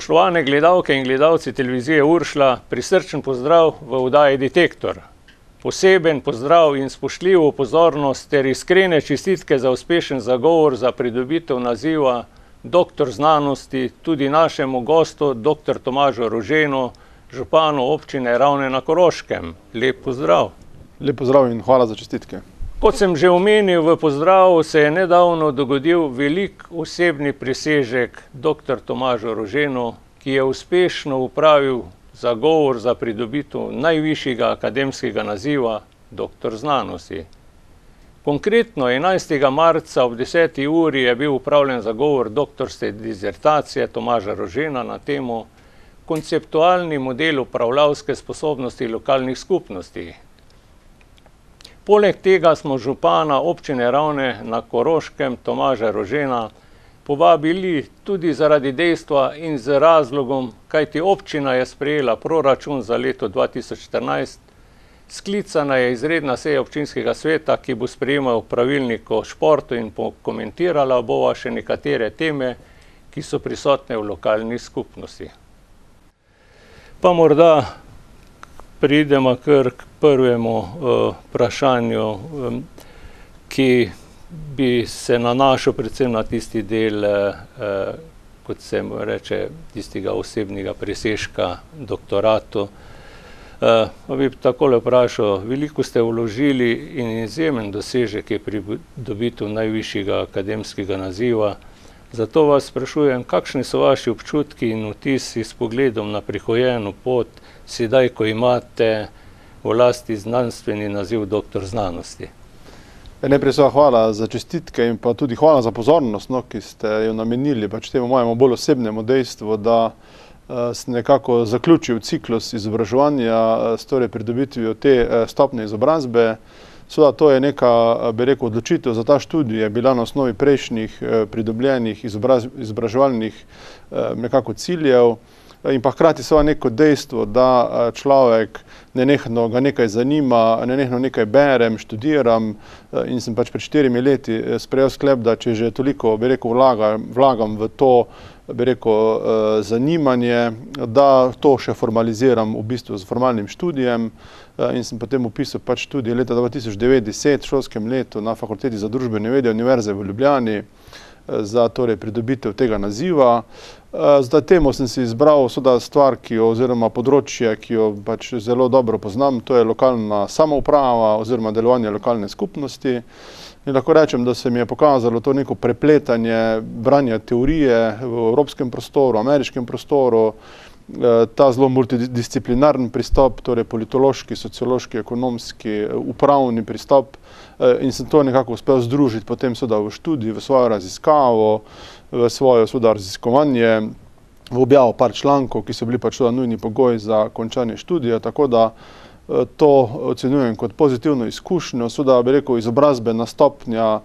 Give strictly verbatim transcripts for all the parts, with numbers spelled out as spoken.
Spoštovane gledalke in gledalci televizije Uršlja, prisrčen pozdrav v oddaji Detektor. Poseben pozdrav in spoštljivo pozornost ter iskrene čestitke za uspešen zagovor za pridobitev naziva doktor znanosti tudi našemu gostu, doktor Tomažu Roženu, županu občine Ravne na Koroškem. Lep pozdrav. Lep pozdrav in hvala za čestitke. Kot sem že omenil v pozdravu, se je nedavno dogodil velik osebni presežek doktor Tomažu Roženu, ki je uspešno upravil zagovor za pridobitev najvišjega akademskega naziva doktor znanosti. Konkretno enajstega marca ob deseti uri je bil upravljen zagovor doktorske disertacije Tomaža Rožena na temo konceptualni model upravljavske sposobnosti lokalnih skupnosti. Poleg tega smo župana občine Ravne na Koroškem Tomaža Rožena povabili tudi zaradi dejstva in z razlogom, kajti občina je sprejela proračun za leto dva tisoč štirinajst, sklicana je izredna seja občinskega sveta, ki bo sprejemal pravilnik o športu in pokomentirala bova še nekatere teme, ki so prisotne v lokalni skupnosti. Pa morda pridemo kar k prvemu uh, vprašanju, um, ki bi se nanašal predvsem na tisti del, uh, kot se reče, tistega osebnega presežka doktoratu. Uh, pa bi takole vprašal, veliko ste vložili in izjemen dosežek je pridobitev najvišjega akademskega naziva. Zato vas sprašujem, kakšni so vaši občutki in vtisi s pogledom na prihojeno pot, sedaj, ko imate v lasti znanstveni naziv doktor znanosti? Najprej seveda hvala za čestitke in pa tudi hvala za pozornost, no, ki ste jo namenili pač temu mojemu bolj osebnemu dejstvu, da uh, sem nekako zaključil ciklus izobraževanja uh, s torej pridobitvijo te uh, stopnje izobrazbe. Seveda to je neka, bi rekel, odločitev za ta študij, je bila na osnovi prejšnjih uh, pridobljenih izobraz, izobraževalnih uh, nekako ciljev. In pa hkrati seveda neko dejstvo, da človek nenehno ga nekaj zanima, nenehno nekaj berem, študiram in sem pač pred štirimi leti sprejel sklep, da če že toliko, bi rekel, vlagam, vlagam v to, bi rekel, zanimanje, da to še formaliziram v bistvu z formalnim študijem in sem potem upisal pač študij leta dva tisoč devet deset v šolskem letu na Fakulteti za družbene vede Univerze v Ljubljani za torej pridobitev tega naziva. Zdaj temu sem si izbral stvar, ki jo, oziroma področje, ki jo pač zelo dobro poznam, to je lokalna samouprava oziroma delovanje lokalne skupnosti. In lahko rečem, da se mi je pokazalo to neko prepletanje branja teorije v evropskem prostoru, ameriškem prostoru, ta zelo multidisciplinarni pristop, torej politološki, sociološki, ekonomski, upravni pristop in sem to nekako uspel združiti potem seveda v študij, v svojo raziskavo, v svojo seveda raziskovanje, v objavo par člankov, ki so bili pač seveda nujni pogoj za končanje študija, tako da to ocenjujem kot pozitivno izkušnjo, seveda bi rekel izobrazbena stopnja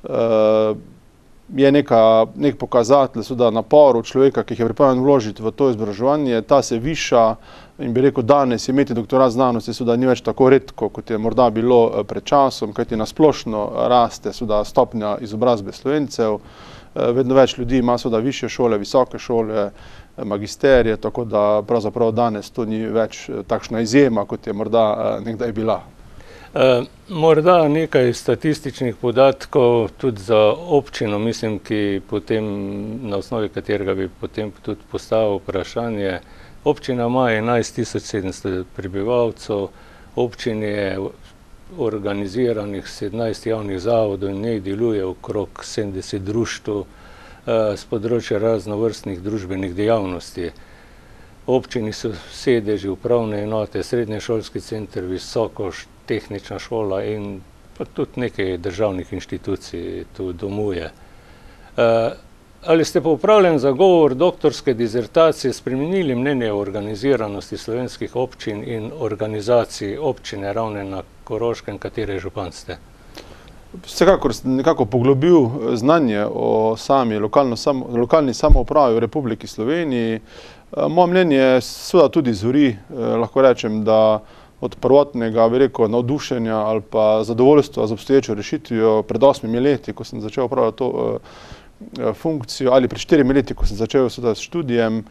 je neka, nek pokazatelj seveda naporu človeka, ki jih je pripravljen vložiti v to izobraževanje, ta se viša in bi rekel danes imeti doktorat znanosti seveda ni več tako redko, kot je morda bilo pred časom, kajti nasplošno raste seveda stopnja izobrazbe Slovencev, vedno več ljudi ima seveda višje šole, visoke šole, magisterije, tako da pravzaprav danes to ni več takšna izjema, kot je morda nekdaj bila. Uh, morda nekaj statističnih podatkov tudi za občino, mislim, ki potem, na osnovi katerega bi potem tudi postavil vprašanje. Občina ima enajst tisoč sedemsto prebivalcev, občini je organiziranih sedemnajst javnih zavodov in njej deluje okrog sedemdeset društev uh, z področja raznovrstnih družbenih dejavnosti. Občini so sedeži, upravne enote, srednješolski center, visoko tehnična šola in pa tudi nekaj državnih inštitucij tu domuje. Uh, ali ste po upravljen zagovor doktorske disertacije spremenili mnenje o organiziranosti slovenskih občin in organizaciji občine Ravne na Koroškem, katere župan ste? Vsekakor sem nekako poglobil znanje o sami lokalno, samo, lokalni samoupravi v Republiki Sloveniji. Moje mnenje seveda tudi zori, lahko rečem, da od prvotnega, bi rekel, navdušenja ali pa zadovoljstva z obstoječo rešitvijo pred osmimi leti, ko sem začel upravljati to funkcijo, ali pred štirimi leti, ko sem začel s študijem,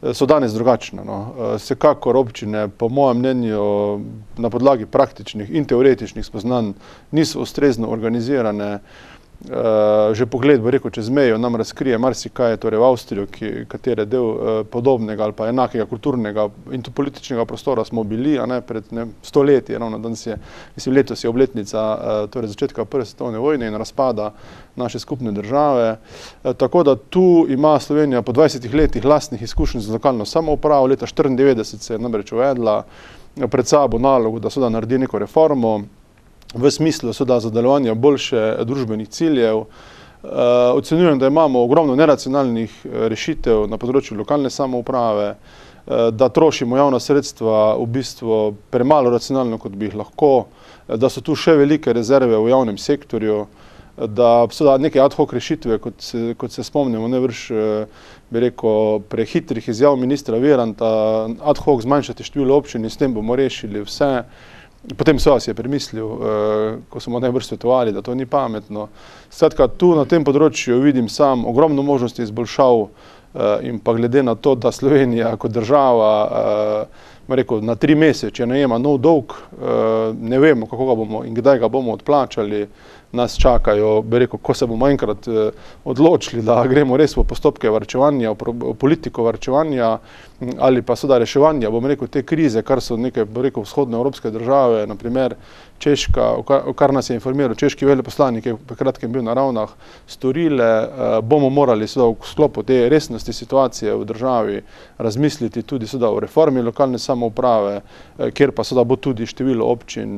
so danes drugačne. No. Vsekakor občine, po mojem mnenju, na podlagi praktičnih in teoretičnih spoznanj niso ustrezno organizirane. Uh, že pogled, bo rekel, čez mejo nam razkrije marsikaj, torej v Avstrijo, ki, katere del uh, podobnega ali pa enakega kulturnega in tudi političnega prostora smo bili, a ne pred ne, sto leti, ravno danes je, mislim, letos je obletnica uh, torej začetka prve svetovne vojne in razpada naše skupne države. Uh, tako da tu ima Slovenija po dvajsetih letih lastnih izkušenj z lokalno samoupravo, leta štiriindevetdeset se je namreč uvedla pred sabo nalogo, da seveda naredi neko reformo, v smislu seveda zadaljevanja boljše družbenih ciljev. Uh, ocenjujem, da imamo ogromno neracionalnih rešitev na področju lokalne samouprave, uh, da trošimo javna sredstva v bistvu premalo racionalno, kot bi jih lahko, uh, da so tu še velike rezerve v javnem sektorju, uh, da seveda neke ad hoc rešitve, kot se, kot se spomnimo, ne vrš, uh, bi rekel, prehitrih izjav ministra Viranta, ad hoc zmanjšati število občin in s tem bomo rešili vse. Potem seveda si je premislil, ko smo najbrž svetovali, da to ni pametno. Skratka, tu na tem področju vidim sam ogromno možnosti izboljšav in pa glede na to, da Slovenija kot država rekel, na tri mesece najema nov dolg, ne vemo, kako ga bomo in kdaj ga bomo odplačali, nas čakajo, bi rekel, ko se bomo enkrat odločili, da gremo res v postopke varčevanja, v politiko varčevanja ali pa seveda reševanja, bom rekel, te krize, kar so neke, bi rekel, vzhodnoevropske države, na primer Češka, o kar nas je informiral češki veleposlanik, ki je v kratkem bil na Ravnah, storile, bomo morali seveda v sklopu te resnosti situacije v državi razmisliti tudi seveda o reformi lokalne samouprave, kjer pa seveda bo tudi število občin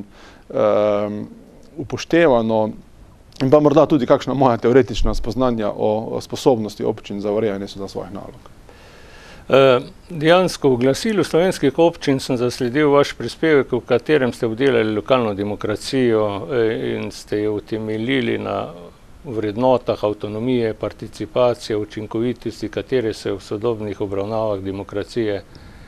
upoštevano in pa morda tudi kakšna moja teoretična spoznanja o sposobnosti občin za urejanje svojih nalog. Dejansko v glasilu slovenskih občin sem zasledil vaš prispevek, v katerem ste obdelali lokalno demokracijo in ste jo utemeljili na vrednotah avtonomije, participacije, učinkovitosti, katere se v sodobnih obravnavah demokracije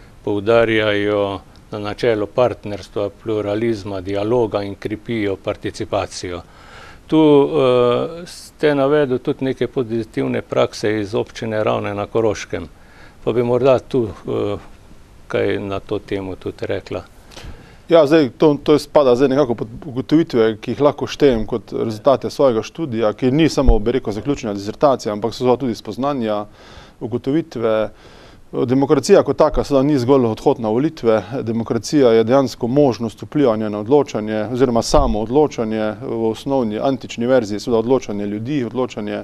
poudarjajo na načelo partnerstva, pluralizma, dialoga in krepijo participacijo. Tu uh, ste navedli tudi neke pozitivne prakse iz občine Ravne na Koroškem. Pa bi morda tu uh, kaj na to temo tudi rekla. Ja, zdaj, to, to spada zdaj nekako pod ugotovitve, ki jih lahko štejem kot rezultate svojega študija, ki ni samo, bi rekel, zaključena dizertacija, ampak so tudi spoznanja, ugotovitve. Demokracija kot taka seveda ni zgolj odhod na volitve, demokracija je dejansko možnost vplivanja na odločanje oziroma samo odločanje v osnovni antični verziji, seveda odločanje ljudi, odločanje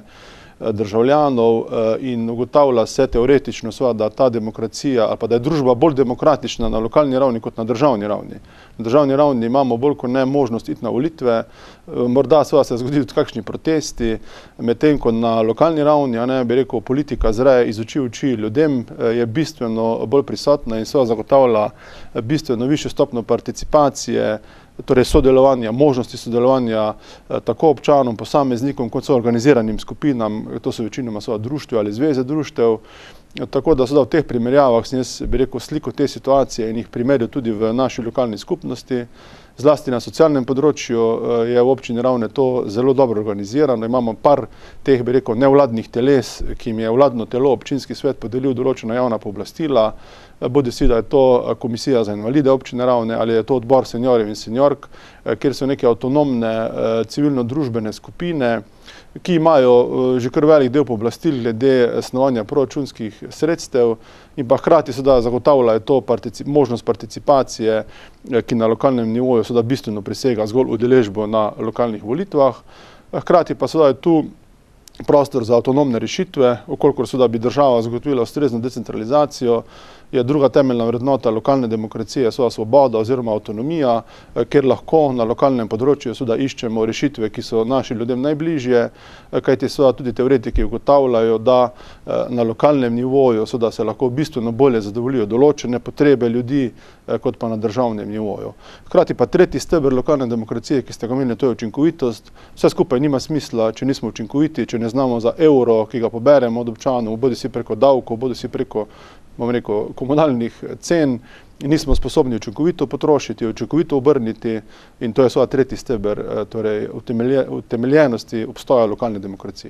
državljanov in ugotavlja se teoretično seveda, da ta demokracija ali pa da je družba bolj demokratična na lokalni ravni kot na državni ravni. Na državni ravni imamo bolj kot ne možnost iti na volitve, morda seveda se zgodijo tudi kakšni protesti, medtem ko na lokalni ravni, a ne bi rekel, politika zreje iz oči v oči ljudem, je bistveno bolj prisotna in seveda zagotavlja bistveno višjo stopnjo participacije, torej sodelovanja, možnosti sodelovanja tako občanom, posameznikom, kot so organiziranim skupinam, to so večinoma seveda društva ali zveze društev. Tako da seveda v teh primerjavah sem jaz, bi rekel, sliko te situacije in jih primerjal tudi v naši lokalni skupnosti. Zlasti na socialnem področju je v občini Ravne to zelo dobro organizirano. Imamo par teh, bi rekel, nevladnih teles, ki jim je vladno telo, občinski svet, podelil določena javna pooblastila, bodi si, da je to komisija za invalide občine Ravne ali je to odbor seniorjev in seniork, kjer so neke avtonomne civilno-družbene skupine, ki imajo že kar velik del pooblastil glede snovanja proračunskih sredstev in pa hkrati seveda zagotavljajo to partici- možnost participacije, ki na lokalnem nivoju seveda bistveno presega zgolj udeležbo na lokalnih volitvah. Hkrati pa seveda je tu prostor za avtonomne rešitve, okolikor seveda bi država zagotovila ustrezno decentralizacijo, je druga temeljna vrednota lokalne demokracije seveda svoboda oziroma avtonomija, kjer lahko na lokalnem področju seveda iščemo rešitve, ki so našim ljudem najbližje, kajti seveda tudi teoretiki ugotavljajo, da na lokalnem nivoju seveda se lahko bistveno bolje zadovoljijo določene potrebe ljudi, kot pa na državnem nivoju. Hkrati pa tretji steber lokalne demokracije, ki ste ga omenili, to je učinkovitost. Vse skupaj nima smisla, če nismo učinkoviti, če ne znamo za evro, ki ga poberemo od občanov, bodi si preko davkov, bodi si preko, bom rekel, komunalnih cen, in nismo sposobni učinkovito potrošiti, učinkovito obrniti in to je seveda tretji steber, torej utemeljenosti obstoja lokalne demokracije.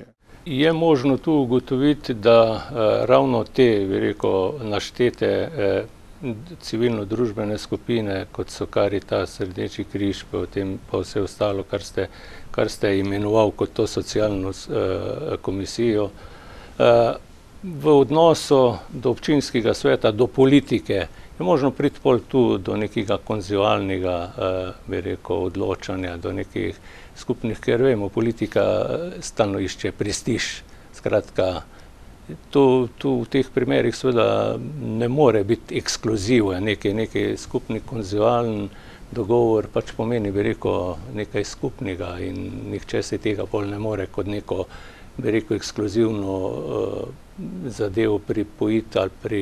Je možno tu ugotoviti, da ravno te, bi rekel, naštete civilno-družbene skupine, kot so Karitas, Rdeči križ, potem pa vse ostalo, kar ste, kar ste imenoval kot to socialno komisijo, v odnosu do občinskega sveta, do politike, je možno priti pol tu do nekega konsenzualnega, bi rekel, odločanja, do nekih skupnih, ker vemo, politika stalno išče prestiž. Skratka, tu, tu v teh primerih seveda ne more biti ekskluziv, nekaj, nekaj skupni konsenzualen dogovor, pač pomeni, bi rekel, nekaj skupnega in nihče si tega pol ne more kot neko, bi rekel, ekskluzivno zadevo pripojiti ali pri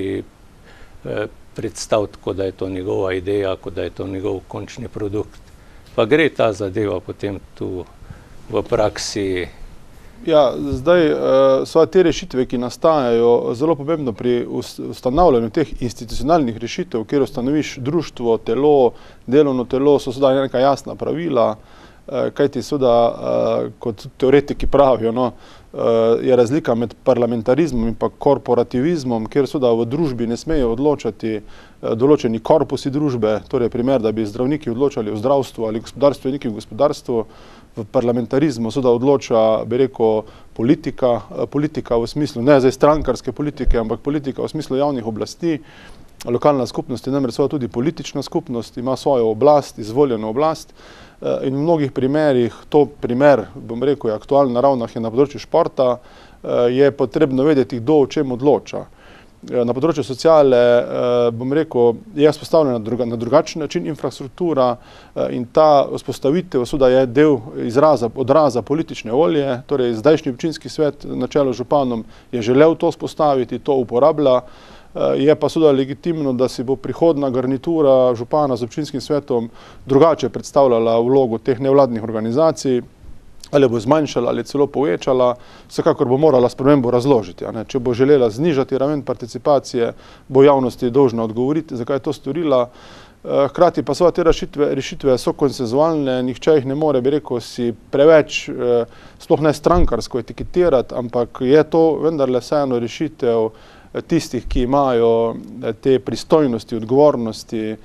predstaviti, kot da je to njegova ideja, kot da je to njegov končni produkt. Pa gre ta zadeva potem tu v praksi. Ja, zdaj so te rešitve, ki nastajajo, zelo pomembno pri ustanavljanju teh institucionalnih rešitev, kjer ustanoviš društvo, telo, delovno telo, so seveda neka jasna pravila, kajti seveda, kot teoretiki pravijo, no, je razlika med parlamentarizmom in pa korporativizmom, kjer seveda v družbi ne smejo odločati določeni korpusi družbe, torej primer, da bi zdravniki odločali o zdravstvu ali gospodarstveniki v gospodarstvu. V parlamentarizmu seveda odloča, bi rekel, politika, politika v smislu, ne zdaj strankarske politike, ampak politika v smislu javnih oblasti. Lokalna skupnost je namreč tudi politična skupnost, ima svojo oblast, izvoljeno oblast. In v mnogih primerih, to primer, bom rekel, je aktualen na ravnah je na področju športa, je potrebno vedeti, kdo o čem odloča. Na področju sociale, bom rekel, je vzpostavljena na drugačen način infrastruktura in ta vzpostavitev seveda je del izraza, odraza politične volje, torej zdajšnji občinski svet na čelu z županom je želel to vzpostaviti, to uporablja. Je pa seveda legitimno, da si bo prihodna garnitura župana z občinskim svetom drugače predstavljala vlogo teh nevladnih organizacij, ali bo zmanjšala ali celo povečala, vsekakor bo morala spremembo razložiti. Če bo želela znižati raven participacije, bo javnosti dolžna odgovoriti, zakaj je to storila. Hkrati pa seveda te rešitve, rešitve so konsenzualne, nihče jih ne more, bi rekel, si preveč, sploh ne strankarsko etiketirati, ampak je to vendarle vseeno rešitev tistih, ki imajo te pristojnosti, odgovornosti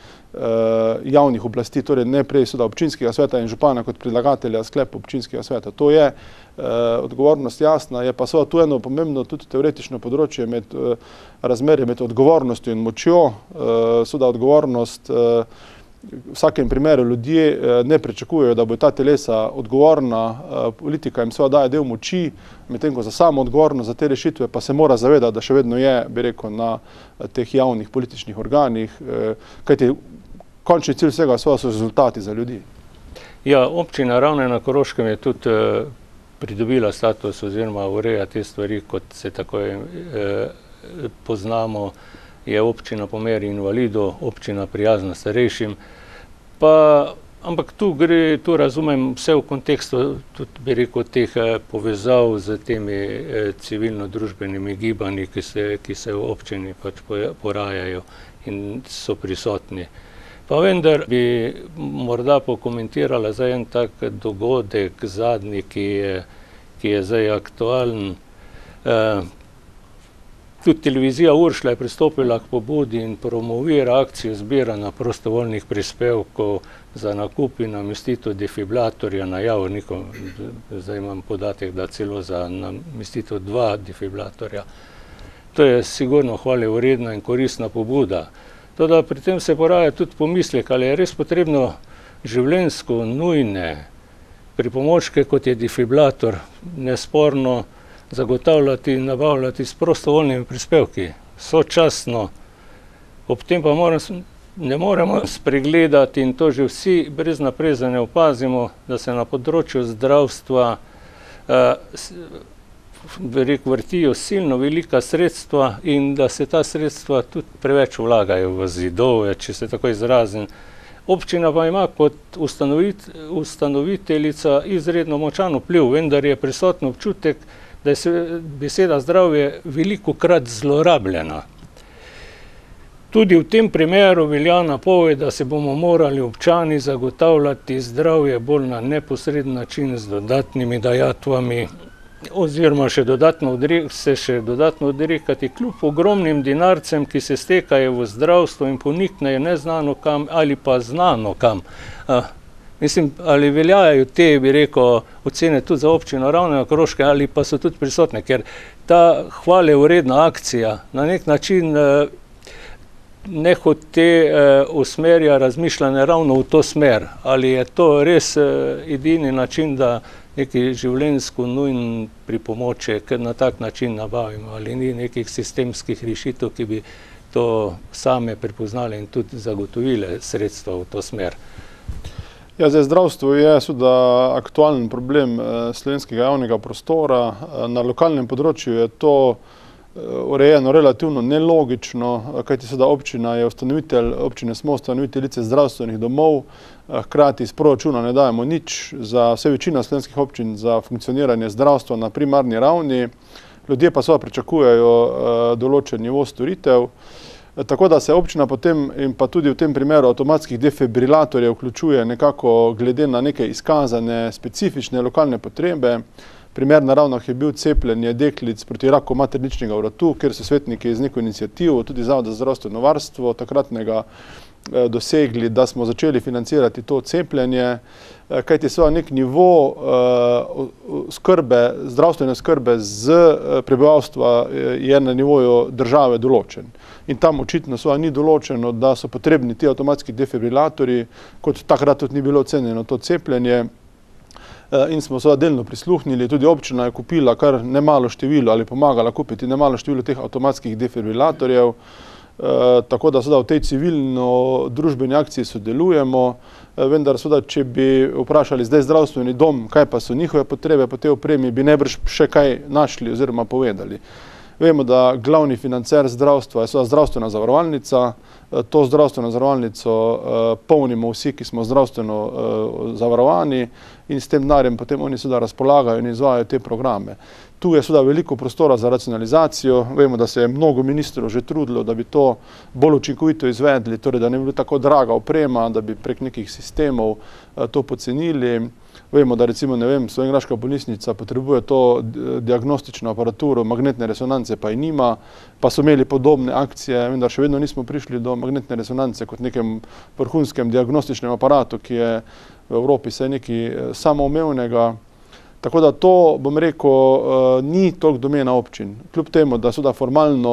javnih oblasti, torej ne prej seveda občinskega sveta in župana kot predlagatelja sklepa občinskega sveta. To je odgovornost jasna, je pa seveda tu eno pomembno tudi teoretično področje med razmerje med odgovornostjo in močjo, seveda odgovornost v vsakem primeru ljudje ne pričakujejo, da bo ta telesa odgovorna, politika jim seveda daje del moči, medtem ko za samo odgovornost za te rešitve pa se mora zavedati, da še vedno je, bi rekel, na teh javnih političnih organih, kajti končni cilj vsega so rezultati za ljudi. Ja, občina Ravne na Koroškem je tudi pridobila status oziroma ureja te stvari, kot se tako poznamo, je občina po meri invalidov, občina prijazna starejšim, pa, ampak tu gre, tu razumem vse v kontekstu, tudi bi rekel, teh povezav z temi civilno-družbenimi gibanji, ki se, ki se v občini pač porajajo in so prisotni. Pa vendar bi morda pokomentirala za en tak dogodek zadnji, ki je, ki je zdaj aktualen. Tudi televizija Uršlja je pristopila k pobudi in promovira akcijo zbiranja prostovoljnih prispevkov za nakup in namestitev defibrilatorja na Javorniku. Zdaj imam podatek, da celo za namestitev dva defibrilatorja. To je sigurno hvalevredna in koristna pobuda. Toda pri tem se poraja tudi pomislek, ali je res potrebno življenjsko nujne pripomočke, kot je defibrilator, nesporno zagotavljati in nabavljati s prostovoljnimi prispevki, sočasno. Ob tem pa moram, ne moremo spregledati, in to že vsi brez naprezanja opazimo, da se na področju zdravstva vrtijo silno velika sredstva in da se ta sredstva tudi preveč vlagajo v zidove, če se tako izrazim. Občina pa ima kot ustanoviteljica izredno močan vpliv, vendar je prisoten občutek, da je beseda zdravje velikokrat zlorabljena. Tudi v tem primeru velja napoved, da se bomo morali občani zagotavljati zdravje bolj na neposreden način z dodatnimi dajatvami, oziroma še dodatno odrek, se še dodatno odrekati kljub ogromnim dinarcem, ki se stekajo v zdravstvo in poniknejo neznano kam ali pa znano kam. Uh, mislim, ali veljajo te, bi rekel, ocene tudi za občino Ravne na Koroškem ali pa so tudi prisotne, ker ta hvale vredna akcija na nek način uh, nehote uh, usmerja razmišljanje ravno v to smer. Ali je to res uh, edini način, da neki življenjsko nujen pripomoček na tak način nabavimo, ali ni nekih sistemskih rešitev, ki bi to same prepoznali in tudi zagotovile sredstva v to smer. Ja, zdaj, zdravstvo je seveda aktualen problem eh, slovenskega javnega prostora. Eh, na lokalnem področju je to eh, urejeno relativno nelogično, eh, kajti seveda občina je ustanovitelj, občine smo ustanoviteljice zdravstvenih domov, eh, hkrati iz proračuna ne dajemo nič za vse večina slovenskih občin za funkcioniranje zdravstva na primarni ravni. Ljudje pa seveda pričakujejo eh, določen nivo storitev. Tako da se občina potem in pa tudi v tem primeru avtomatskih defibrilatorjev vključuje nekako glede na neke izkazane specifične lokalne potrebe. Primer na Ravnah je bil cepljenje deklic proti raku materničnega vratu, kjer so svetniki z neko inicijativo, tudi Zavod za zdravstveno varstvo takratnega, dosegli, da smo začeli financirati to cepljenje, kajti seveda nek nivo uh, skrbe, zdravstvene skrbe z prebivalstva je na nivoju države določen. In tam očitno seveda ni določeno, da so potrebni ti avtomatski defibrilatorji, kot takrat tudi ni bilo ocenjeno to cepljenje. In smo seveda delno prisluhnili, tudi občina je kupila kar nemalo število ali pomagala kupiti nemalo število teh avtomatskih defibrilatorjev. Uh, tako da seveda v tej civilno-družbeni akciji sodelujemo, uh, vendar seveda, če bi vprašali zdaj zdravstveni dom, kaj pa so njihove potrebe po tej opremi, bi najbrž še kaj našli oziroma povedali. Vemo, da glavni financer zdravstva je seveda zdravstvena zavarovalnica. Uh, to zdravstveno zavarovalnico uh, polnimo vsi, ki smo zdravstveno uh, zavarovani, in s tem denarjem potem oni seveda razpolagajo in izvajajo te programe. Tu je seveda veliko prostora za racionalizacijo. Vemo, da se je mnogo ministrov že trudilo, da bi to bolj učinkovito izvedli, torej da ne bi bila tako draga oprema, da bi prek nekih sistemov to pocenili. Vemo, da recimo, ne vem, slovenjgraška bolnišnica potrebuje to diagnostično aparaturo, magnetne resonance pa je nima, pa so imeli podobne akcije, vendar še vedno nismo prišli do magnetne resonance kot nekem vrhunskem diagnostičnem aparatu, ki je v Evropi vse nekaj samoumevnega. Tako da to, bom rekel, ni toliko domena občin. Kljub temu, da seveda formalno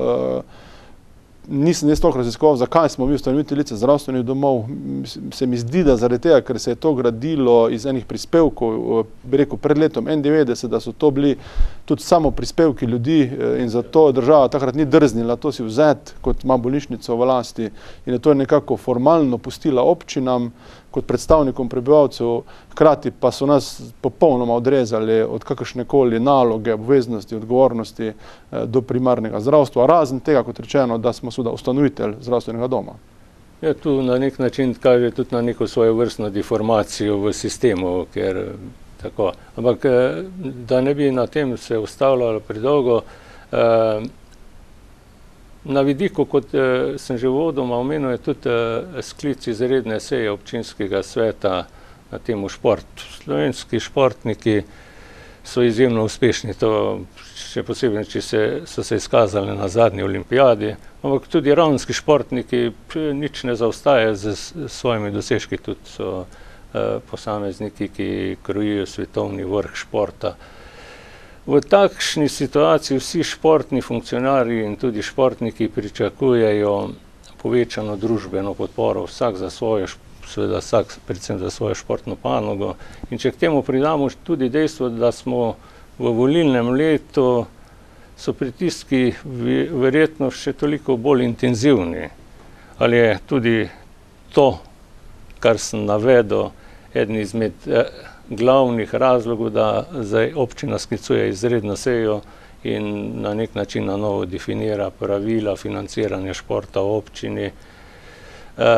nisem jaz toliko raziskoval, zakaj smo mi ustanoviteljice zdravstvenih domov. Se mi zdi, da zaradi tega, ker se je to gradilo iz enih prispevkov, bi rekel, pred letom enaindevetdeset, da so to bili tudi samo prispevki ljudi in zato država takrat ni drznila to si vzeti, kot ima bolnišnico v lasti, in je to nekako formalno pustila občinam kot predstavnikom prebivalcev, hkrati pa so nas popolnoma odrezali od kakršnekoli naloge, obveznosti, odgovornosti do primarnega zdravstva, razen tega, kot rečeno, da smo seveda ustanovitelj zdravstvenega doma. Ja, tu na nek način kaže tudi na neko svojo vrstno deformacijo v sistemu, ker tako, ampak da ne bi na tem se ustavljalo predolgo, eh, na vidiku, kot eh, sem že vodoma omenil, je tudi eh, sklic izredne seje občinskega sveta na temu šport. Slovenski športniki so izjemno uspešni, to še posebej, če se, so se izkazali na zadnji olimpijadi, ampak tudi ravnski športniki nič ne zaostajajo z svojimi dosežki, tudi so eh, posamezniki, ki krojijo svetovni vrh športa. V takšni situaciji vsi športni funkcionarji in tudi športniki pričakujejo povečano družbeno podporo, vsak za svojo, seveda vsak predvsem za svojo športno panogo. In če k temu pridamo tudi dejstvo, da smo v volilnem letu, so pritiski verjetno še toliko bolj intenzivni. Ali je tudi to, kar sem navedel, eden izmed eh, glavnih razlogov, da zdaj občina sklicuje izredno sejo in na nek način na novo definira pravila financiranja športa v občini. E,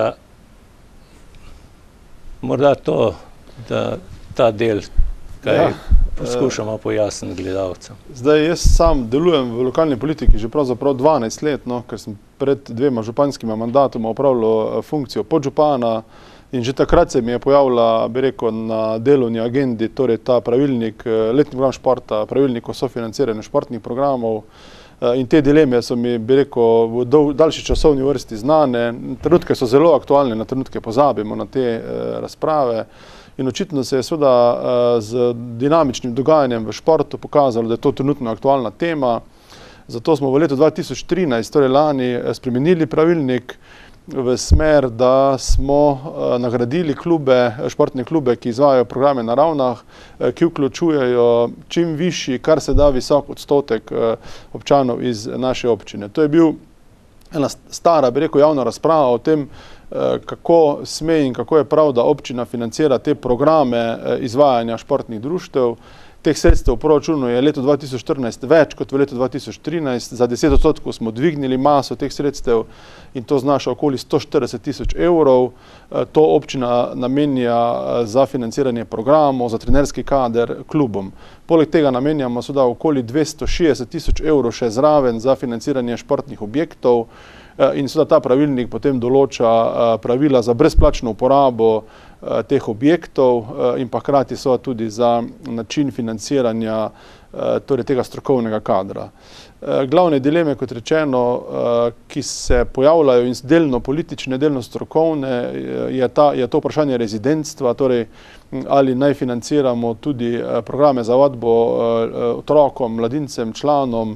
morda to, da ta del, kaj ja, poskušamo pojasniti gledalcem. Zdaj, jaz sam delujem v lokalni politiki že pravzaprav dvanajst let, no, ker sem pred dvema županskima mandatoma opravljal funkcijo podžupana. In že takrat se mi je pojavila, bi rekel, na delovni agendi, torej ta pravilnik, letni program športa, pravilnik o sofinanciranju športnih programov. In te dileme so mi, bi rekel, v dol, daljši časovni vrsti znane. Trenutke so zelo aktualne, na trenutke pozabimo na te eh, razprave. In očitno se je seveda eh, z dinamičnim dogajanjem v športu pokazalo, da je to trenutno aktualna tema. Zato smo v letu dva tisoč trinajst, torej lani, spremenili pravilnik v smer, da smo uh, nagradili klube, športne klube, ki izvajajo programe na ravnah, uh, ki vključujejo čim višji, kar se da visok odstotek uh, občanov iz naše občine. To je bil ena stara, bi rekel, javna razprava o tem, uh, kako sme in kako je prav, da občina financira te programe uh, izvajanja športnih društev. Teh sredstev v proračunu je leto dva tisoč štirinajst več kot v letu dva tisoč trinajst. Za deset odstotkov smo dvignili maso teh sredstev in to znaša okoli sto štirideset tisoč evrov. To občina namenja za financiranje programov, za trenerski kader klubom. Poleg tega namenjamo seveda okoli dvesto šestdeset tisoč evrov še zraven za financiranje športnih objektov. In seveda ta pravilnik potem določa pravila za brezplačno uporabo teh objektov in pa hkrati so tudi za način financiranja torej tega strokovnega kadra. Glavne dileme, kot rečeno, ki se pojavljajo in delno politične, delno strokovne, je, ta, je to vprašanje rezidentstva, torej ali naj financiramo tudi programe za vadbo otrokom, mladincem, članom,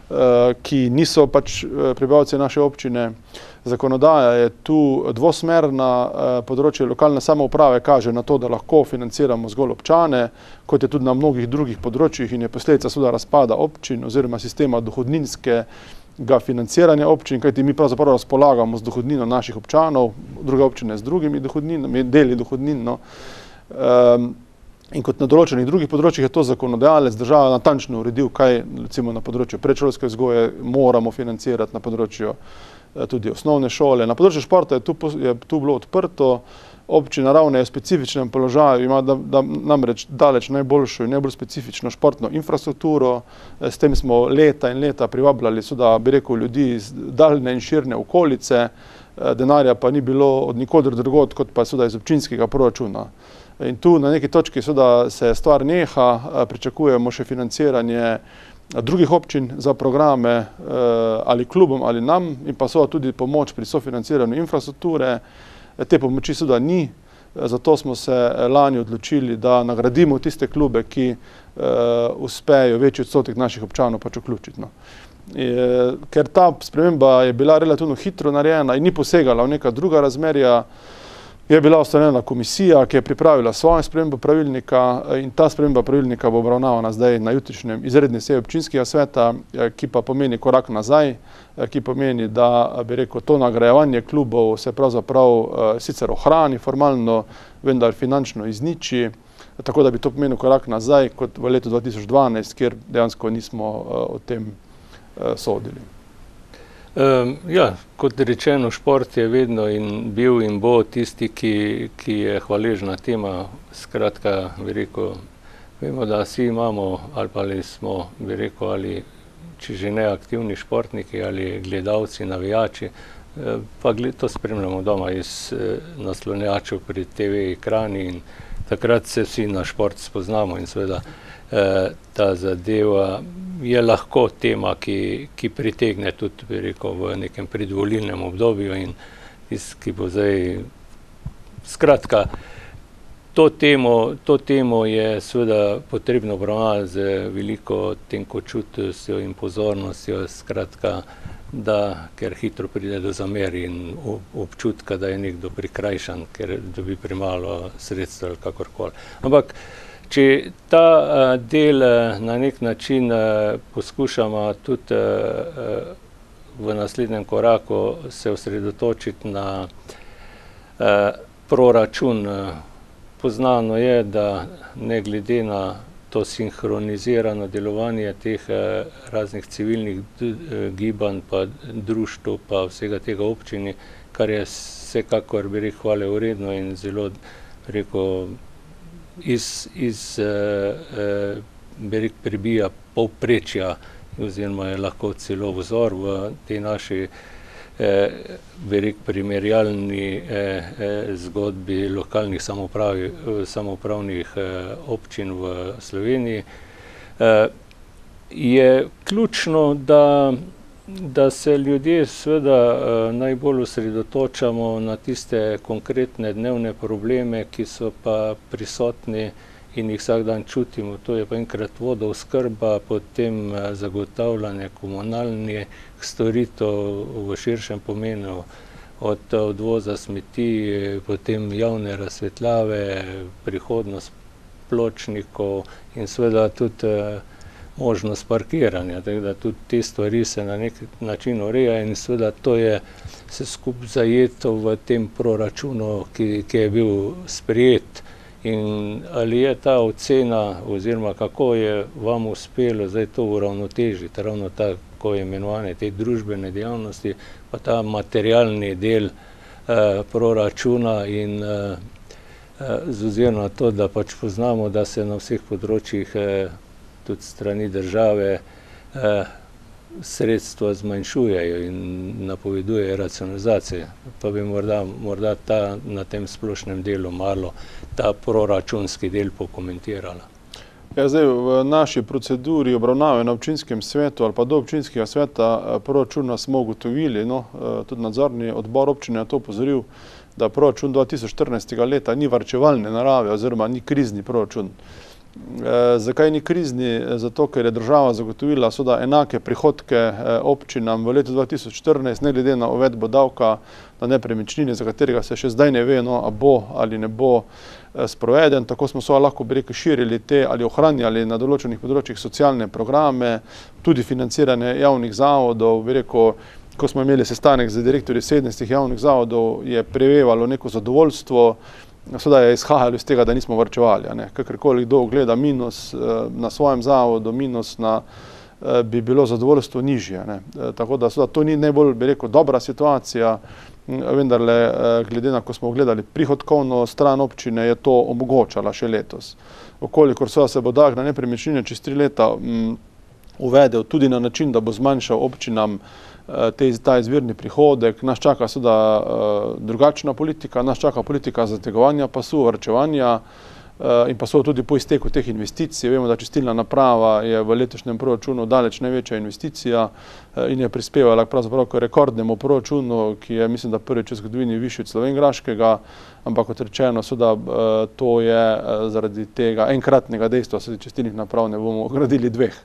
ki niso pač prebivalci naše občine. Zakonodaja je tu dvosmerna, področje lokalne samouprave kaže na to, da lahko financiramo zgolj občane, kot je tudi na mnogih drugih področjih in je posledica seveda razpada občin oziroma sistema dohodninskega financiranja občin, kajti mi pravzaprav razpolagamo z dohodnino naših občanov, druge občine z drugimi dohodninami, deli dohodnin. No. Um, In kot na določenih drugih področjih je to zakonodajalec država natančno uredil, kaj recimo na področju predšolske vzgoje moramo financirati, na področju tudi osnovne šole. Na področju športa je tu, je tu bilo odprto, občina Ravne je v specifičnem položaju, ima da, da namreč daleč najboljšo in najbolj specifično športno infrastrukturo. S tem smo leta in leta privabljali, da bi rekel, ljudi iz daljne in širne okolice, denarja pa ni bilo od nikoder drugod, kot pa seveda iz občinskega proračuna. In tu na neki točki seveda se stvar neha, pričakujemo še financiranje drugih občin za programe ali klubom ali nam in pa seveda tudi pomoč pri sofinanciranju infrastrukture. Te pomoči seveda ni, zato smo se lani odločili, da nagradimo tiste klube, ki uspejo večji odstotek naših občanov pač vključiti. No. Ker ta sprememba je bila relativno hitro narejena in ni posegala v neka druga razmerja, je bila ustanovljena komisija, ki je pripravila svojo spremembo pravilnika in ta sprememba pravilnika bo obravnavana zdaj na jutrišnjem izredni seji občinskega sveta, ki pa pomeni korak nazaj, ki pomeni, da bi rekel, to nagrajevanje klubov se pravzaprav sicer ohrani formalno, vendar finančno izniči, tako da bi to pomenil korak nazaj kot v letu dva tisoč dvanajst, kjer dejansko nismo o tem sodili. Um, ja, kot rečeno, šport je vedno in bil in bo tisti, ki, ki je hvaležna tema. Skratka, bi rekel, vemo, da vsi imamo ali pa ali smo, bi rekel, ali če že ne aktivni športniki ali gledalci, navijači, pa to spremljamo doma iz naslonjačev pri te ve ekrani in takrat se vsi na šport spoznamo in seveda ta zadeva je lahko tema, ki, ki pritegne tudi, bi rekel, v nekem predvolilnem obdobju in tis, ki bo zdaj, skratka, to temo, to temo je seveda potrebno obravnavati z veliko tenkočutnostjo in pozornostjo, skratka, da, ker hitro pride do zamer in občutka, da je nekdo prikrajšan, ker dobi premalo sredstev ali kakorkoli. Ampak, če ta del na nek način poskušamo tudi v naslednjem koraku se osredotočiti na proračun, poznano je, da ne glede na to sinhronizirano delovanje teh raznih civilnih gibanj, pa društv, pa vsega tega občini, kar je vsekakor, bi rekel, hvale vredno in zelo, rekel, iz, iz eh, bi rekel, pribija povprečja oziroma je lahko celo vzor v tej naši velik primerjalni zgodbi lokalnih samoupravnih občin v Sloveniji. Je ključno, da, da se ljudje seveda najbolj osredotočamo na tiste konkretne dnevne probleme, ki so pa prisotni in jih vsak dan čutimo. To je pa enkrat vodooskrba, potem zagotavljanje komunalnih storitev v širšem pomenu, od odvoza smeti, potem javne razsvetljave, prihodnost pločnikov in seveda tudi možnost parkiranja. Tako da tudi te stvari se na nek način ureja in seveda to je se skupaj zajeto v tem proračunu, ki, ki je bil sprejet. In ali je ta ocena oziroma kako je vam uspelo zdaj to uravnotežiti, ravno tako imenovane te družbene dejavnosti, pa ta materialni del eh, proračuna in eh, z ozirom na to, da pač poznamo, da se na vseh področjih eh, tudi strani države eh, sredstva zmanjšujejo in napoveduje racionalizacije. Pa bi morda, morda ta, na tem splošnem delu malo ta proračunski del pokomentirala. Ja, zdaj, v naši proceduri obravnave na občinskem svetu ali pa do občinskega sveta proračuna smo ugotovili, no, tudi nadzorni odbor občine je to opozoril, da proračun dva tisoč štirinajstega leta ni varčevalne narave oziroma ni krizni proračun. E, zakaj ni krizni? Zato, ker je država zagotovila soda enake prihodke občinam v letu dva tisoč štirinajst, ne glede na uvedbo davka na nepremičnine, za katerega se še zdaj ne ve, no, a bo ali ne bo sproveden. Tako smo so lahko bi rekel širili te ali ohranjali na določenih področjih socialne programe, tudi financiranje javnih zavodov, bi rekel, ko smo imeli sestanek z direktorji sedemnajstih javnih zavodov, je prevevalo neko zadovoljstvo, seveda je izhajalo iz tega, da nismo varčevali. Kakorkoli kdo gleda minus na svojem zavodu, minus na, bi bilo zadovoljstvo nižje. Ne. Tako da seveda to ni najbolj, bi rekel, dobra situacija, vendarle glede na, ko smo gledali prihodkovno stran občine, je to omogočala še letos. Okolikor seveda se bo davek na nepremičnine čez tri leta m, uvedel tudi na način, da bo zmanjšal občinam te, ta izvirni prihodek, nas čaka seveda drugačna politika, nas čaka politika zategovanja pasu, varčevanja in pa so tudi po izteku teh investicij. Vemo, da čistilna naprava je v letošnjem proračunu daleč največja investicija in je prispevala pravzaprav k rekordnemu proračunu, ki je, mislim, da prvič v zgodovini višji od slovenjgraškega, ampak kot rečeno, seveda to je zaradi tega enkratnega dejstva, da čistilnih naprav ne bomo gradili dveh.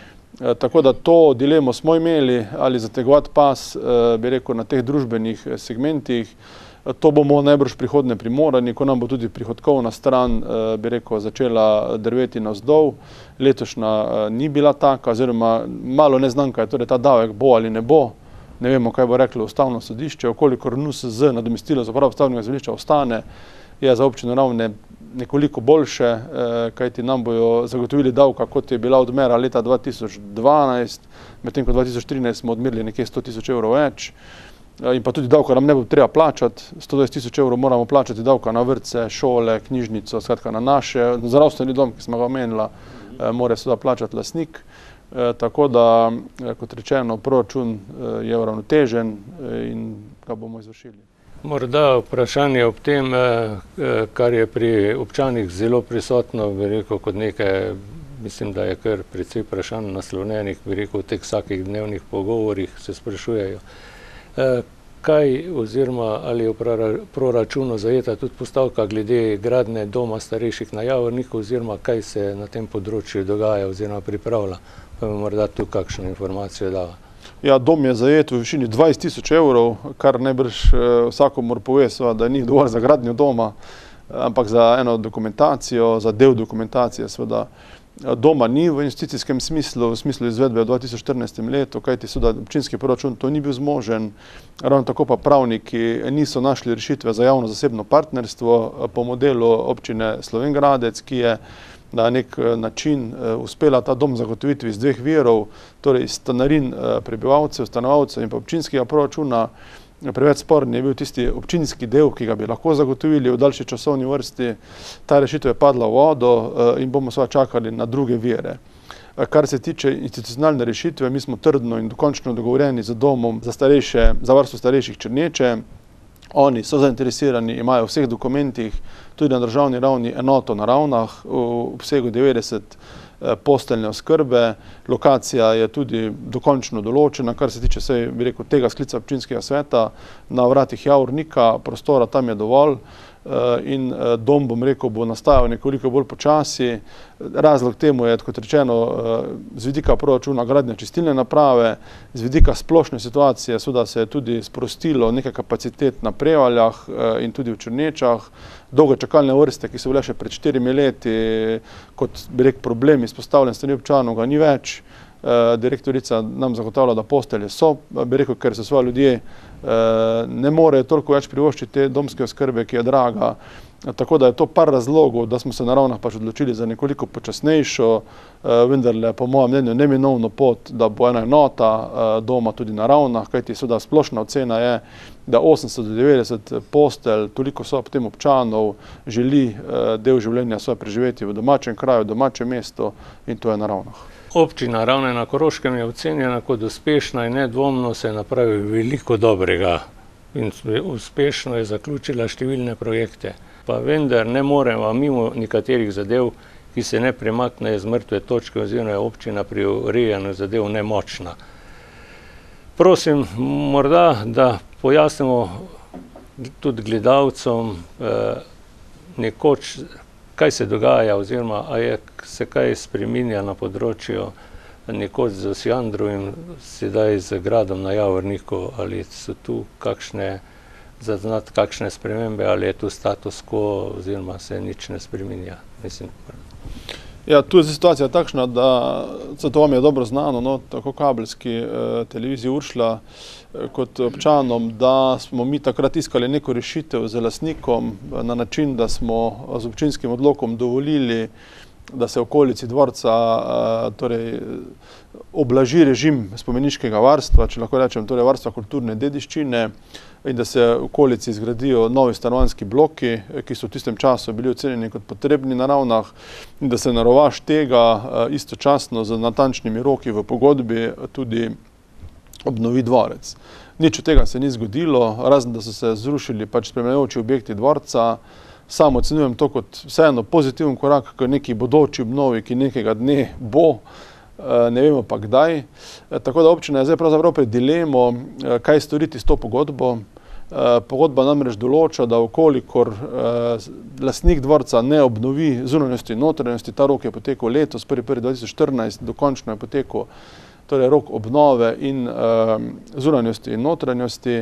Tako da to dilemo smo imeli, ali zategovati pas, bi rekel, na teh družbenih segmentih. To bomo najbrž prihodnje primorani, ko nam bo tudi prihodkovna stran, bi rekel, začela drveti navzdol. Letošnja ni bila taka, oziroma malo neznanka je, torej ta davek bo ali ne bo. Ne vemo, kaj bo reklo Ustavno sodišče. Okolikor N U S Z nadomestilo za uporabo stavbnega zemljišča ostane, je za občino Ravne nekoliko boljše, kajti nam bojo zagotovili davka, kot je bila odmera leta dva tisoč dvanajst, medtem ko dva tisoč trinajst smo odmerili nekje sto tisoč evrov več. In pa tudi davka nam ne bo treba plačati, sto dvajset tisoč evrov moramo plačati davka na vrtce, šole, knjižnico, skratka na naše, zdravstveni dom, ki smo ga omenila, mora seveda plačati lastnik. Tako da, kot rečeno, proračun je uravnotežen in ga bomo izvršili. Morda vprašanje ob tem, kar je pri občanih zelo prisotno, bi rekel, kot nekaj, mislim, da je kar precej vprašanj naslovljenih, bi rekel, v teh vsakih dnevnih pogovorih se sprašujejo. Kaj oziroma ali je v proračunu zajeta tudi postavka glede gradnje doma starejših na Javorniku oziroma kaj se na tem področju dogaja oziroma pripravlja? Pa bi morda tu kakšno informacijo dala. Ja, dom je zajet v višini dvajset tisoč evrov, kar najbrž vsakomur pove, da ni dovolj za gradnjo doma, ampak za eno dokumentacijo, za del dokumentacije seveda. Doma ni v investicijskem smislu, v smislu izvedbe v dva tisoč štirinajstem letu, kajti seveda občinski proračun to ni bil zmožen, ravno tako pa pravniki niso našli rešitve za javno-zasebno partnerstvo po modelu občine Slovenjgradec, ki je na nek način uspela ta dom zagotoviti iz dveh virov, torej iz stanarin prebivalcev, stanovalcev in pa občinskega proračuna. Preveč sporni je bil tisti občinski del, ki ga bi lahko zagotovili v daljši časovni vrsti. Ta rešitev je padla v vodo in bomo seveda čakali na druge vire. Kar se tiče institucionalne rešitve, mi smo trdno in dokončno dogovorjeni z domom za, starejše, za varstvo starejših Črneče. Oni so zainteresirani, imajo v vseh dokumentih, tudi na državni ravni, enoto na Ravnah v obsegu devetdeset posteljne oskrbe. Lokacija je tudi dokončno določena, kar se tiče sej, bi rekel, tega sklica občinskega sveta. Na vratih Javornika, prostora tam je dovolj in dom, bom rekel, bo nastajal nekoliko bolj počasi. Razlog temu je, kot rečeno, z vidika proračuna gradnja čistilne naprave, z vidika splošne situacije, seveda se je tudi sprostilo nekaj kapacitet na Prevaljah in tudi v Črnečah. Dolge čakalne vrste, ki so bile še pred štirimi leti, kot bi rekel problem izpostavljen strani občanov, ga ni več. Direktorica nam zagotavlja, da postelje so, bi rekel, ker se svoje ljudje ne morejo toliko več privoščiti te domske oskrbe, ki je draga. Tako da je to par razlogov, da smo se na Ravnah pač odločili za nekoliko počasnejšo, vendarle po mojem mnenju neminovno pot, da bo ena enota doma tudi na Ravnah, kajti seveda splošna ocena je, da osemsto do devetdeset postelj, toliko sob tem občanov, želi del življenja svoje preživeti v domačem kraju, v domačem mestu in to je na Ravnah. Občina Ravne na Koroškem je ocenjena kot uspešna in nedvomno se je napravil veliko dobrega in uspešno je zaključila številne projekte. Pa vendar ne moremo mimo nekaterih zadev, ki se ne premaknejo z mrtve točke oziroma je občina pri urejanju zadev nemočna. Prosim morda, da pojasnimo tudi gledalcem nekoč, kaj se dogaja oziroma a je se kaj spreminja na področju nekoč z Osiandrovim, sedaj z gradom na Javorniku, ali so tu kakšne zaznati kakšne spremembe, ali je tu status quo oziroma se nič ne spreminja. Mislim, Ja, tu je situacija takšna, da to vam je dobro znano, no, tako kabelski eh, televiziji Uršlja eh, kot občanom, da smo mi takrat iskali neko rešitev z lastnikom na način, da smo z občinskim odlokom dovolili, da se v okolici dvorca eh, torej, oblaži režim spomeniškega varstva, če lahko rečem, torej varstva kulturne dediščine, in da se v okolici zgradijo novi stanovanjski bloki, ki so v tistem času bili ocenjeni kot potrebni na Ravnah, in da se na rovaš tega istočasno z natančnimi roki v pogodbi tudi obnovi dvorec. Nič od tega se ni zgodilo, razen da so se zrušili pač spremljajoči objekti dvorca. Sam ocenjujem to kot vseeno pozitiven korak k neki bodoči obnovi, ki nekega dne bo, ne vemo pa kdaj. Tako da občina je zdaj pravzaprav pred dilemo, kaj storiti s to pogodbo. Pogodba namreč določa, da okolikor lastnik dvorca ne obnovi zunanjosti in notranjosti, ta rok je potekel letos, prvi prvega dva tisoč štirinajst, dokončno je potekel torej rok obnove in zunanjosti in notranjosti,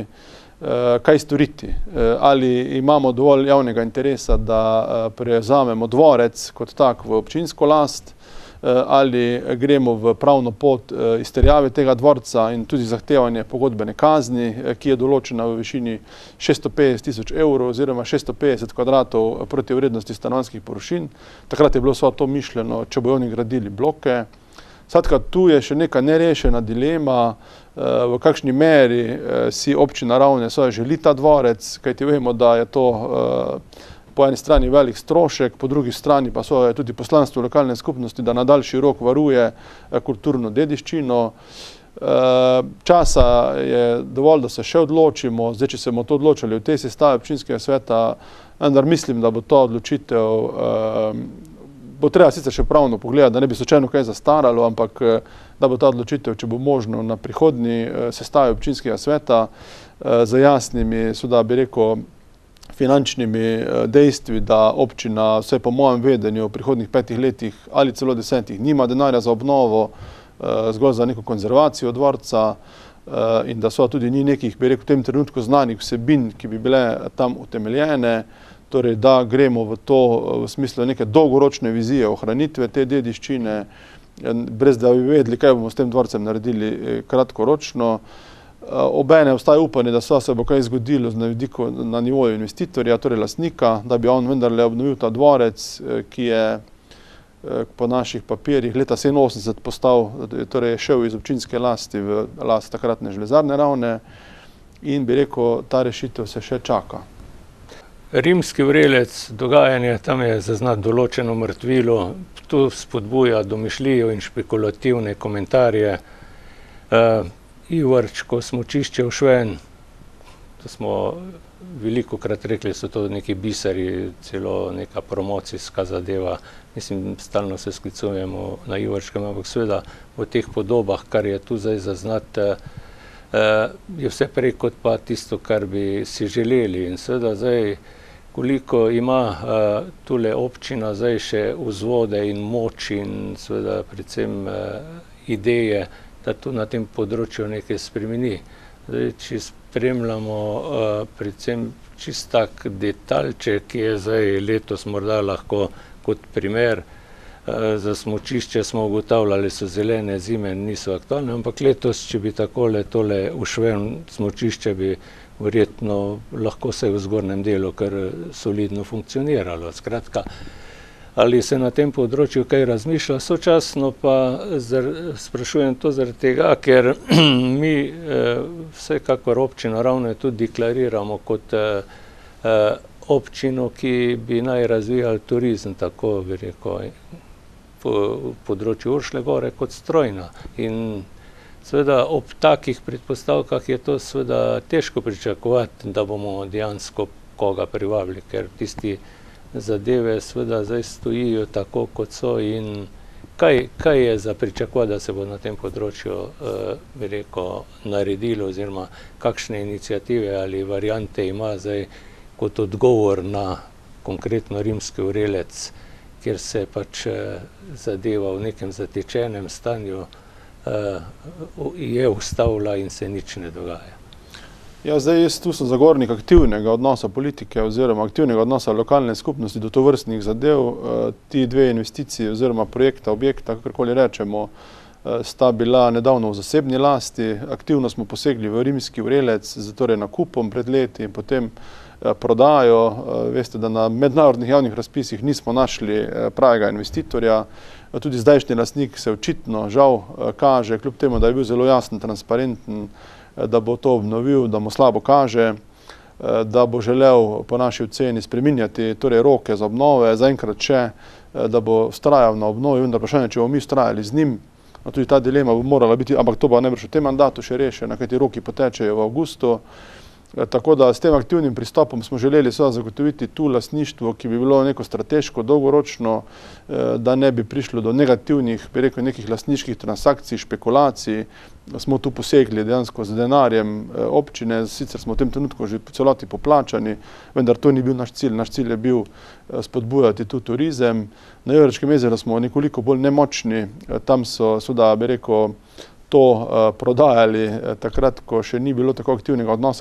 kaj storiti. Ali imamo dovolj javnega interesa, da prevzamemo dvorec kot tak v občinsko last, ali gremo v pravno pot izterjave tega dvorca in tudi zahtevanje pogodbene kazni, ki je določena v višini šeststo petdeset tisoč evrov oziroma šeststo petdeset kvadratov proti vrednosti stanovanjskih površin. Takrat je bilo vse to mišljeno, če bojo oni gradili bloke. Skratka, tu je še neka nerešena dilema, v kakšni meri si občina Ravne želi ta dvorec, kajti vemo, da je to po eni strani velik strošek, po drugi strani pa so tudi poslanstvo lokalne skupnosti, da na daljši rok varuje kulturno dediščino. Časa je dovolj, da se še odločimo. Zdaj, če se bomo to odločili v tej sestavi občinskega sveta, vendar mislim, da bo to odločitev, bo treba sicer še pravno pogledati, da ne bi slučajno kaj zastaralo, ampak da bo ta odločitev, če bo možno na prihodnji sestavi občinskega sveta, z jasnimi, seveda bi rekel, finančnimi dejstvi, da občina, vsaj po mojem vedenju, v prihodnjih petih letih ali celo desetih nima denarja za obnovo, zgolj za neko konzervacijo dvorca in da so tudi ni nekih, bi rekel, v tem trenutku znanih vsebin, ki bi bile tam utemeljene, torej da gremo v to v smislu neke dolgoročne vizije ohranitve te dediščine, brez da bi vedeli, kaj bomo s tem dvorcem naredili kratkoročno. Obene obstaja upanje, da se bo kaj zgodilo na nivoju investitorja, torej lastnika, da bi on vendarle obnovil ta dvorec, ki je po naših papirjih leta sedeminosemdeset postal, torej šel iz občinske lasti v last takratne železarne Ravne in bi rekel, ta rešitev se še čaka. rimski vrelec, dogajanje, tam je zaznati določeno mrtvilo, tu spodbuja domišljijo in špekulativne komentarje. Uh, Ivarčko smučišče v Šven, to smo velikokrat rekli, so to neki biseri, celo neka promocijska zadeva. Mislim, stalno se sklicujemo na Ivarčkem, ampak seveda v teh podobah, kar je tu zdaj zaznati, je vse prej kot pa tisto, kar bi si želeli. In seveda zdaj, koliko ima tule občina zdaj še vzvode in moč in seveda predvsem ideje, da tu na tem področju nekaj spremeni. Zdaj, če spremljamo predvsem čist tak detalček, ki je zdaj letos morda lahko kot primer, za smučišče smo ugotavljali, so zelene zime, niso aktualne, ampak letos, če bi takole tole v Šven smučišče, bi verjetno lahko se v zgornjem delu kar solidno funkcioniralo. Skratka, ali se na tem področju kaj razmišlja, sočasno pa sprašujem to zaradi tega, ker mi vsekakor občino Ravne tudi deklariramo kot občino, ki bi naj razvijali turizem, tako bi rekel, po področju Uršlje gore kot Strojna. In seveda ob takih predpostavkah je to seveda težko pričakovati, da bomo dejansko koga privabili, ker tisti zadeve seveda zdaj stojijo tako, kot so, in kaj, kaj je za pričakovati, da se bo na tem področju, bi rekel, naredilo, oziroma kakšne iniciative ali variante ima zdaj kot odgovor na konkretno rimski vrelec, kjer se pač zadeva v nekem zatečenem stanju je ustavila in se nič ne dogaja. Ja, zdaj jaz tu sem zagovornik aktivnega odnosa politike oziroma aktivnega odnosa lokalne skupnosti do tovrstnih zadev. Ti dve investiciji oziroma projekta, objekta, kakorkoli rečemo, sta bila nedavno v zasebni lasti. Aktivno smo posegli v rimski vrelec, torej nakupom pred leti in potem prodajo. Veste, da na mednarodnih javnih razpisih nismo našli pravega investitorja. Tudi zdajšnji lastnik se očitno žal kaže, kljub temu, da je bil zelo jasen, transparenten, da bo to obnovil, da mu slabo kaže, da bo želel po naši oceni spreminjati torej roke za obnove, zaenkrat še, da bo vztrajal na obnovi, vendar vprašanje, če bomo mi vztrajali z njim, tudi ta dilema bo morala biti, ampak to bo najbrž v tem mandatu še rešeno, kajti roki potečejo v avgustu. Tako da s tem aktivnim pristopom smo želeli zagotoviti tu lastništvo, ki bi bilo neko strateško, dolgoročno, da ne bi prišlo do negativnih, bi rekel, nekih lastniških transakcij, špekulacij. Smo tu posegli dejansko z denarjem občine, sicer smo v tem trenutku že celoti poplačani, vendar to ni bil naš cilj. Naš cilj je bil spodbujati tu turizem. Na Ivarčkem jezeru smo nekoliko bolj nemočni, tam so, seveda, bi rekel, to prodajali takrat, ko še ni bilo tako aktivnega odnosa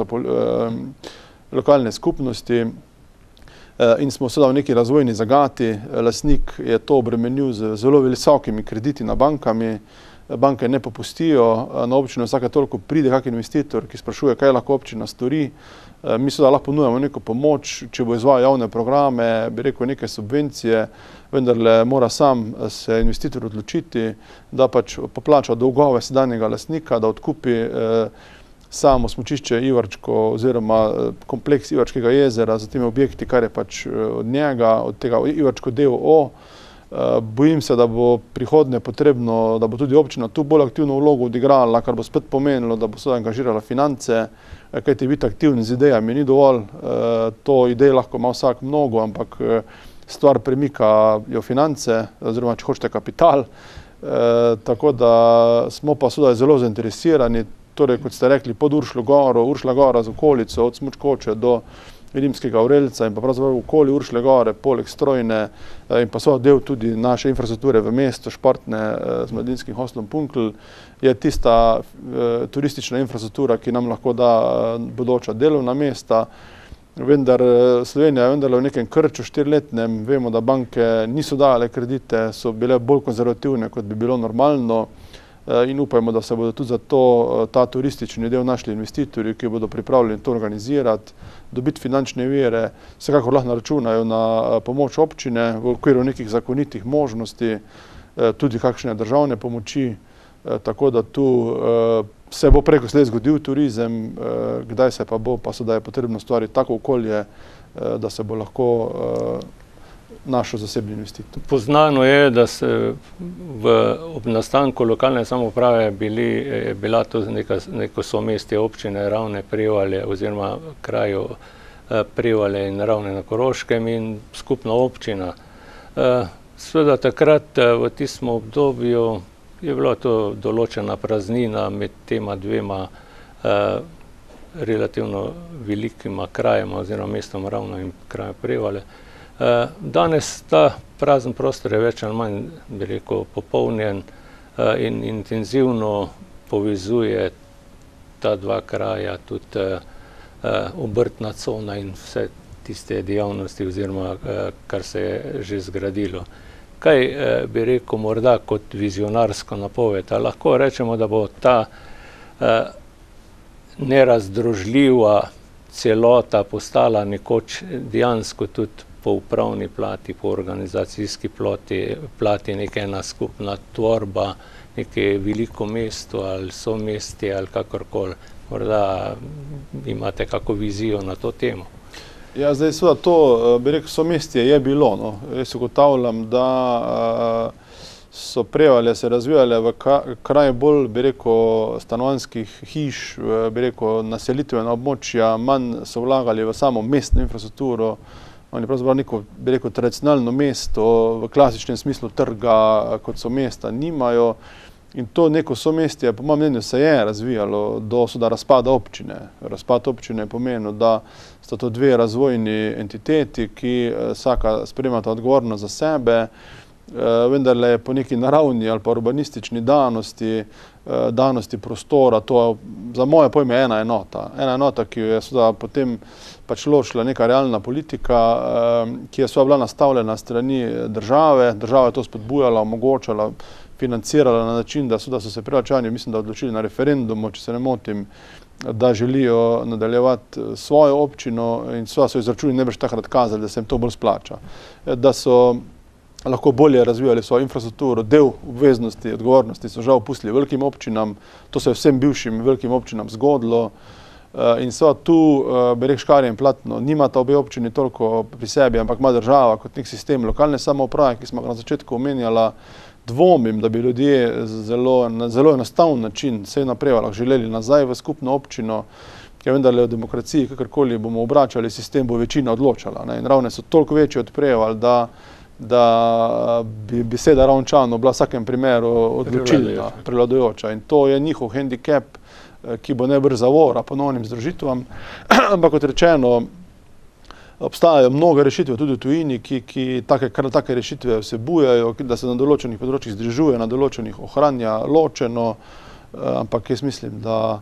lokalne skupnosti in smo seveda v neki razvojni zagati. Lastnik je to obremenil z zelo visokimi krediti na bankami. Banke ne popustijo, na občino vsake toliko pride kak investitor, ki sprašuje, kaj lahko občina stori. Mi seveda lahko ponujamo neko pomoč, če bo izvajal javne programe, bi rekel, neke subvencije, vendarle mora sam se investitor odločiti, da pač poplača dolgove sedanjega lastnika, da odkupi samo smučišče Ivarčko oziroma kompleks Ivarčkega jezera za temi objekti, kar je pač od njega, od tega Ivarčko D O O. Bojim se, da bo prihodnje potrebno, da bo tudi občina tu bolj aktivno vlogo odigrala, kar bo spet pomenilo, da bo seveda angažirala finance, kajti biti aktivni z idejami ni dovolj. To idej lahko ima vsak mnogo, ampak stvar premikajo finance, oziroma če hočete kapital. Tako da smo pa seveda zelo zainteresirani, torej kot ste rekli, pod Uršljo goro, Uršlja gora z okolico, od Smučkoče do rimskega vrelca in pa pravzaprav okoli Uršlje gore, poleg Strojne in pa so del tudi naše infrastrukture v mestu, športne z mladinskim hostlom Punkl, je tista turistična infrastruktura, ki nam lahko da bodoča delovna mesta. Vendar Slovenija je vendarle v nekem krču štiriletnem, vemo, da banke niso dale kredite, so bile bolj konzervativne, kot bi bilo normalno. In upajmo, da se bodo tudi za to ta turistični del našli investitorji, ki bodo pripravljeni to organizirati, dobiti finančne vire, vsekakor lahko računajo na pomoč občine v okviru nekih zakonitih možnosti, tudi kakšne državne pomoči, tako da tu se bo preko slej zgodil turizem, kdaj se pa bo, pa sedaj je potrebno stvariti tako okolje, da se bo lahko našel zasebni investitor. Poznano je, da se v, ob nastanku lokalne samouprave bili, je bila to neka, neko somestje občine Ravne, Prevalje oziroma kraju Prevalje in Ravne na Koroškem in skupna občina. Seveda takrat v tistem obdobju je bila to določena praznina med tema dvema relativno velikima krajema oziroma mestom Ravno in krajem Prevalje. Danes ta prazen prostor je več ali manj, bi rekel, popolnjen in intenzivno povezuje ta dva kraja, tudi obrtna cona in vse tiste dejavnosti oziroma kar se je že zgradilo. Kaj bi rekel morda kot vizionarsko napoved? Lahko rečemo, da bo ta nerazdružljiva celota postala nekoč dejansko tudi po upravni plati, po organizacijski plati, plati neka ena skupna tvorba, neke veliko mesto ali somestje ali kakorkoli. Morda imate kako vizijo na to temo? Ja, zdaj seveda to, bi rekel, somestje je bilo. No. Jaz ugotavljam, da so Prevalje se razvijale v kraj bolj, bi rekel, stanovanjskih hiš, bi rekel, naselitvena območja, manj so vlagali v samo mestno infrastrukturo. Oni pravzaprav neko, bi rekel, tradicionalno mesto v klasičnem smislu trga, kot so mesta, nimajo. In to neko somestje, po mojem mnenju, se je razvijalo do soda razpada občine. Razpad občine je pomenil, da sta to dve razvojni entiteti, ki vsaka sprejemata odgovornost za sebe, vendarle je po neki naravni ali pa urbanistični danosti, danosti prostora, to za moje pojme ena enota. Ena enota, ki jo je soda potem pač ločila neka realna politika, ki je sva bila nastavljena strani države. Država je to spodbujala, omogočala, financirala na način, da so se Prevalčani, mislim, da odločili na referendumu, če se ne motim, da želijo nadaljevati svojo občino in sva so izračuni najbrž takrat kazali, da se jim to bolj splača. Da so lahko bolje razvijali svojo infrastrukturo, del obveznosti, odgovornosti so žal pustili velikim občinam, to se je vsem bivšim velikim občinam zgodilo. In sva tu, bi rekel, škarje in platno, nimata obe občini toliko pri sebi, ampak ima država kot nek sistem lokalne samouprave, ki smo ga na začetku omenjala. Dvomim, da bi ljudje zelo, na zelo enostaven način se na Prevaljah želeli nazaj v skupno občino, ki je vendarle v demokraciji, kakorkoli bomo obračali, sistem bo večina odločala. Ne? In Ravne so toliko večji od Prevalj, da, da bi beseda Ravnčanov bila v vsakem primeru odločilna, prevladujoča. In to je njihov hendikep, ki bo najbrž zavora ponovnim združitvam. Ampak kot rečeno, obstajajo mnoge rešitve tudi v tujini, ki, ki take, take rešitve vsebujejo, da se na določenih področjih združuje, na določenih ohranja ločeno, ampak jaz mislim, da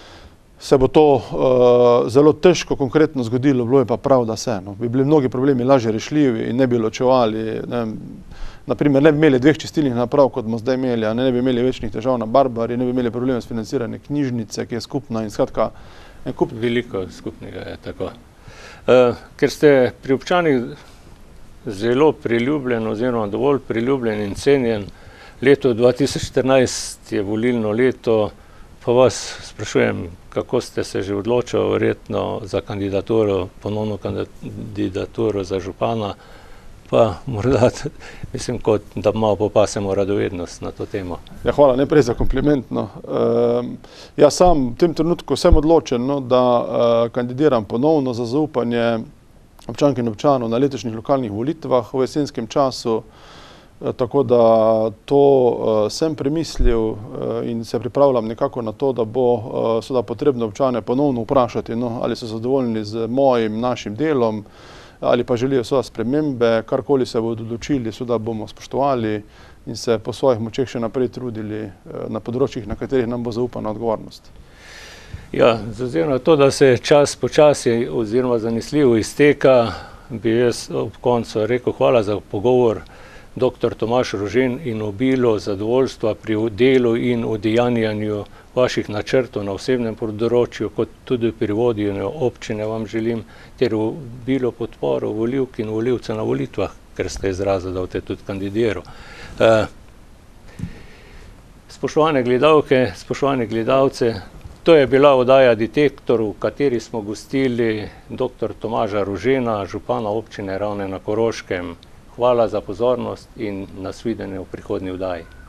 se bo to uh, zelo težko konkretno zgodilo, bilo je pa prav, da se. No. Bi bili mnogi problemi lažje rešljivi in ne bi ločevali, ne vem, naprimer, ne bi imeli dveh čistilnih naprav, kot bomo zdaj imeli, a ne, ne bi imeli večnih težav na Barbari, ne bi imeli problema s financiranjem knjižnice, ki je skupna in skratka en kup. Veliko skupnega je tako. Uh, ker ste pri občanih zelo priljubljen oziroma dovolj priljubljen in cenjen, leto dva tisoč štirinajst je volilno leto, pa vas sprašujem, kako ste se že odločili verjetno za kandidaturo, ponovno kandidaturo za župana, pa morda, mislim, kot da malo popasemo radovednost na to temo. Ja, hvala, ne prej za komplimentno. Uh, ja, sam v tem trenutku sem odločen, no, da uh, kandidiram ponovno za zaupanje občank in občanov na letošnjih lokalnih volitvah v jesenskem času, uh, tako da to uh, sem premislil uh, in se pripravljam nekako na to, da bo uh, seveda potrebno občane ponovno vprašati, no, ali so zadovoljni z mojim, našim delom, ali pa želijo seveda spremembe, karkoli se bodo odločili, seveda bomo spoštovali in se po svojih močeh še naprej trudili na področjih, na katerih nam bo zaupana odgovornost. Ja, z ozirom na to, da se čas počasi oziroma zanesljivo izteka, bi jaz ob koncu rekel hvala za pogovor, doktor Tomaž Rožen, in obilo zadovoljstva pri delu in udejanjanju vaših načrtov na osebnem področju, kot tudi pri vodenju občine vam želim, ter obilo podporo volivk in volivcev na volitvah, ker ste izrazili, da boste tudi kandidiral. Spoštovane gledalke, spoštovani gledalci, to je bila oddaja Detektor, v kateri smo gostili doktor Tomaža Rožena, župana občine Ravne na Koroškem. Hvala za pozornost in nasvidenje v prihodnji oddaji.